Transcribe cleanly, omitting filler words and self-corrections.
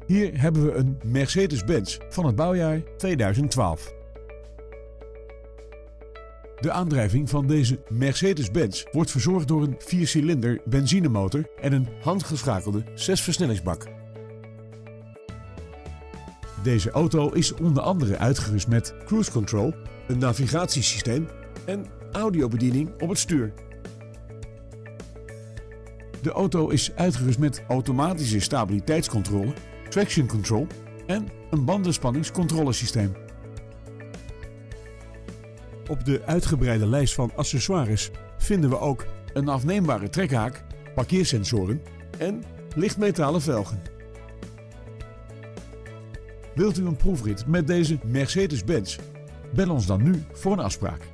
Hier hebben we een Mercedes-Benz van het bouwjaar 2012. De aandrijving van deze Mercedes-Benz wordt verzorgd door een 4-cilinder benzinemotor en een handgeschakelde 6-versnellingsbak. Deze auto is onder andere uitgerust met cruise control, een navigatiesysteem en audiobediening op het stuur. De auto is uitgerust met automatische stabiliteitscontrole, traction control en een bandenspanningscontrolesysteem. Op de uitgebreide lijst van accessoires vinden we ook een afneembare trekhaak, parkeersensoren en lichtmetalen velgen. Wilt u een proefrit met deze Mercedes-Benz? Bel ons dan nu voor een afspraak.